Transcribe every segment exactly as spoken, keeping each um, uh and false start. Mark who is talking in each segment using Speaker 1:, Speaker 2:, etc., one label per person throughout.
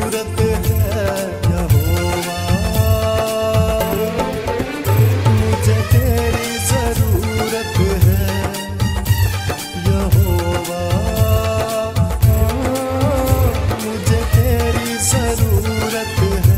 Speaker 1: सूरत है यहोवा, मुझे तेरी जरूरत है यहोवा, मुझे तेरी जरूरत है।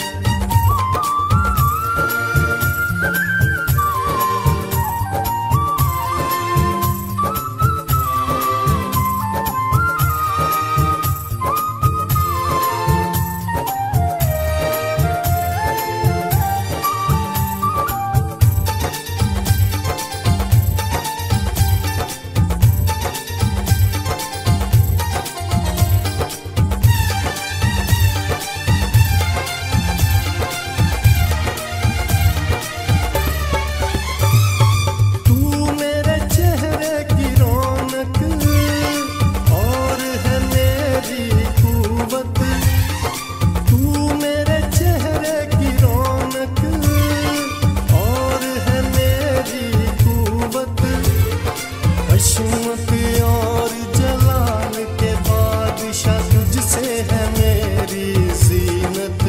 Speaker 1: और जलाल के बादशाह तुझसे है मेरी जीनत,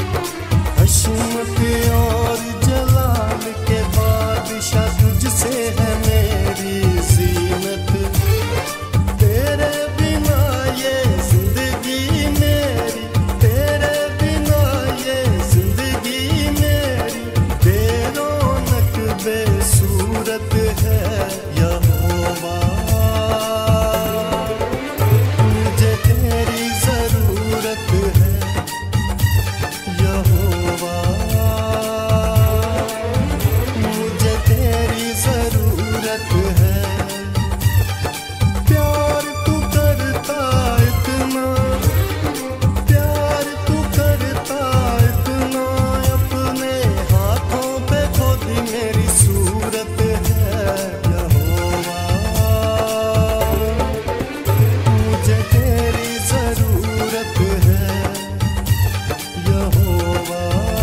Speaker 1: हशमत और जलाल के बादशाह तुझसे है मेरी जीनत। तेरे बिना ये जिंदगी मेरी, तेरे बिना ये जिंदगी मेरी बेरौनक बेसूरत है यहोवा, मुझे तेरी जरूरत है यहोवा, मुझे तेरी जरूरत है। प्यार तू करता इतना, प्यार तू करता इतना, अपने हाथों पे खोदी मेरी सूरत है यहोवा, मुझे तेरी जरूरत है यहोवा,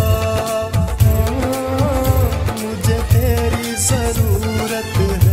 Speaker 1: मुझे तेरी जरूरत है।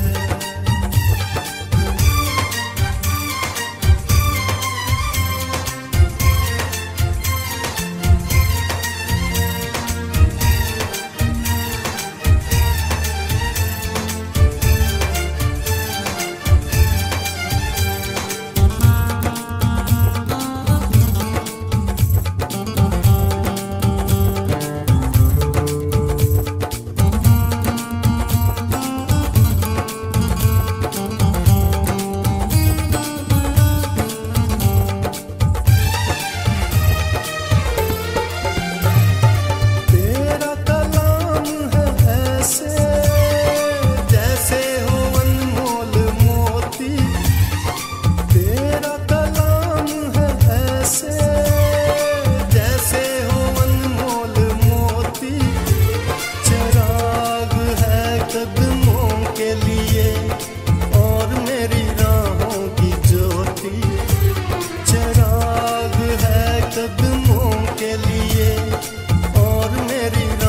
Speaker 1: तेरा कलाम है ऐसे जैसे हो अनमोल मोती, तेरा कलाम है ऐसे जैसे हो अनमोल मोती, चिराग है कदमों के लिए और मेरी राहों की ज्योति, चिराग है कदमों के लिए और मेरी